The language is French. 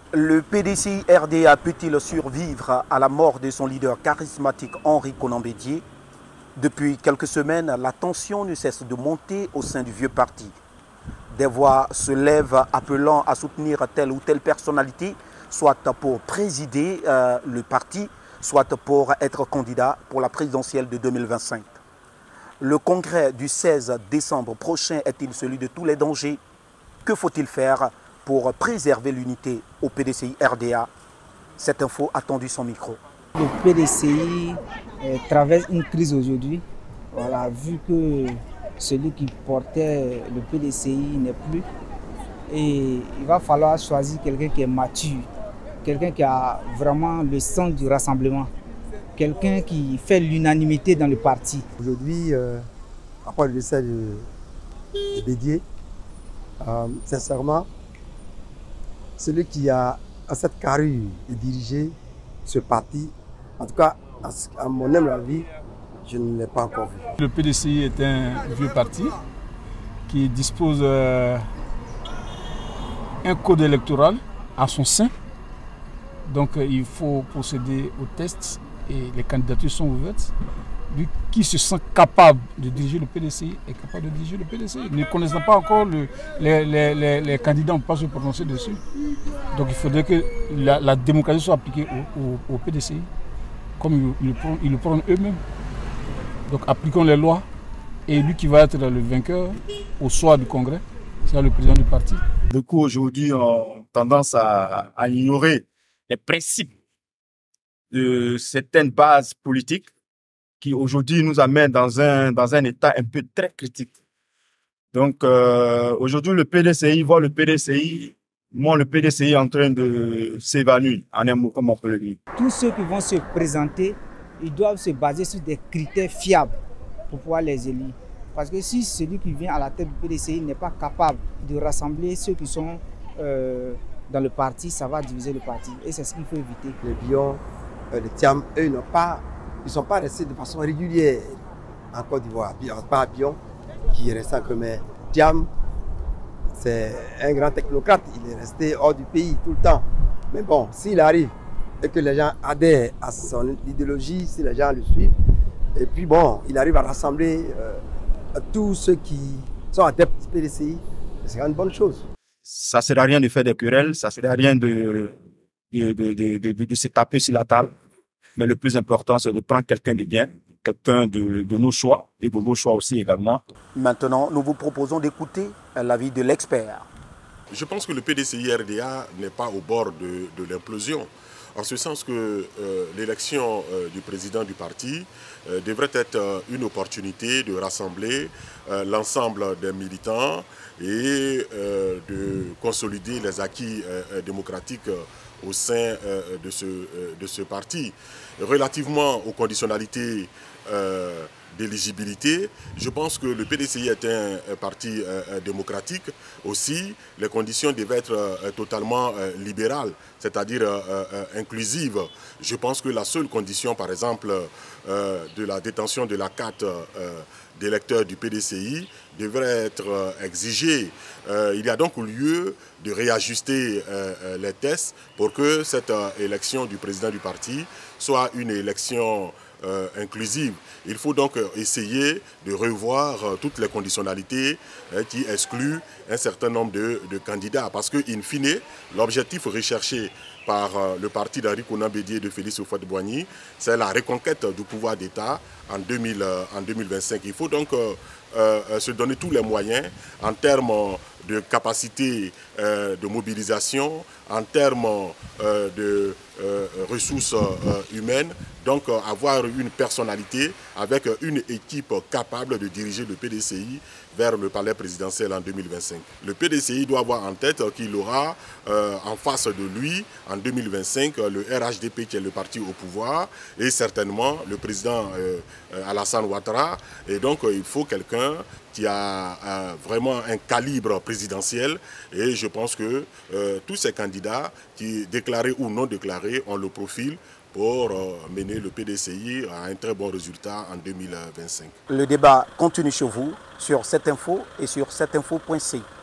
Le PDCI-RDA peut-il survivre à la mort de son leader charismatique Henri Konan Bédié? Depuis quelques semaines, la tension ne cesse de monter au sein du vieux parti. Des voix se lèvent appelant à soutenir telle ou telle personnalité, soit pour présider le parti, soit pour être candidat pour la présidentielle de 2025. Le congrès du 16 décembre prochain est-il celui de tous les dangers? Que faut-il faire pour préserver l'unité au PDCI-RDA? Cette info a tendu son micro. Le PDCI traverse une crise aujourd'hui. Voilà, vu que celui qui portait le PDCI n'est plus, et il va falloir choisir quelqu'un qui est mature, quelqu'un qui a vraiment le sens du rassemblement, quelqu'un qui fait l'unanimité dans le parti. Aujourd'hui, après le décès de Bédié, sincèrement, celui qui a cette carrure de diriger ce parti, en tout cas, à mon humble avis, je ne l'ai pas encore vu. Le PDCI est un vieux parti qui dispose un code électoral à son sein. Donc il faut procéder aux tests et les candidatures sont ouvertes. Lui qui se sent capable de diriger le PDCI est capable de diriger le PDCI. Ne connaissant pas encore les candidats, on ne peut pas se prononcer dessus. Donc il faudrait que la démocratie soit appliquée au PDCI, comme ils le prennent eux-mêmes. Donc appliquons les lois et lui qui va être le vainqueur au soir du congrès, c'est le président du parti. Beaucoup aujourd'hui ont tendance à ignorer les principes de certaines bases politiques qui aujourd'hui nous amènent dans un état un peu très critique. Donc aujourd'hui le PDCI voit le PDCI, le PDCI est en train de s'évanouir, en un mot comme on peut le dire. Tous ceux qui vont se présenter, ils doivent se baser sur des critères fiables pour pouvoir les élire. Parce que si celui qui vient à la tête du PDCI n'est pas capable de rassembler ceux qui sont dans le parti, ça va diviser le parti. Et c'est ce qu'il faut éviter. Les Bion, les Thiam, eux, ils ne sont pas restés de façon régulière en Côte d'Ivoire. Pas Bion, qui est resté en Khmer. Thiam, c'est un grand technocrate. Il est resté hors du pays tout le temps. Mais bon, s'il arrive et que les gens adhèrent à son idéologie, si les gens le suivent, et puis bon, il arrive à rassembler tous ceux qui sont adeptes du PDCI, c'est une bonne chose. Ça ne sert à rien de faire des querelles, ça ne sert à rien de se taper sur la table. Mais le plus important, c'est de prendre quelqu'un de bien, quelqu'un de nos choix et de vos choix aussi également. Maintenant, nous vous proposons d'écouter l'avis de l'expert. Je pense que le PDCI-RDA n'est pas au bord de l'implosion, en ce sens que l'élection du président du parti devrait être une opportunité de rassembler l'ensemble des militants et de consolider les acquis démocratiques au sein de ce parti. Relativement aux conditionnalités d'éligibilité, je pense que le PDCI est un parti démocratique. Aussi, les conditions devaient être totalement libérales, c'est-à-dire inclusives. Je pense que la seule condition, par exemple, de la détention de la carte d'électeur du PDCI devrait être exigée. Il y a donc lieu de réajuster les tests pour que cette élection du président du parti soit une élection inclusive. Il faut donc essayer de revoir toutes les conditionnalités qui excluent un certain nombre de candidats. Parce que, in fine, l'objectif recherché par le parti d'Henri Konan Bédié et de Félix Houphouët-Boigny, c'est la reconquête du pouvoir d'État en 2025. Il faut donc se donner tous les moyens en termes de capacité de mobilisation, en termes de ressources humaines, donc avoir une personnalité avec une équipe capable de diriger le PDCI vers le palais présidentiel en 2025. Le PDCI doit avoir en tête qu'il aura en face de lui en 2025 le RHDP qui est le parti au pouvoir et certainement le président Alassane Ouattara. Et donc il faut quelqu'un qui a vraiment un calibre présidentiel et je pense que tous ces candidats, qui déclarés ou non déclarés, ont le profil pour mener le PDCI à un très bon résultat en 2025. Le débat continue chez vous sur cette info et sur cetteinfo.c.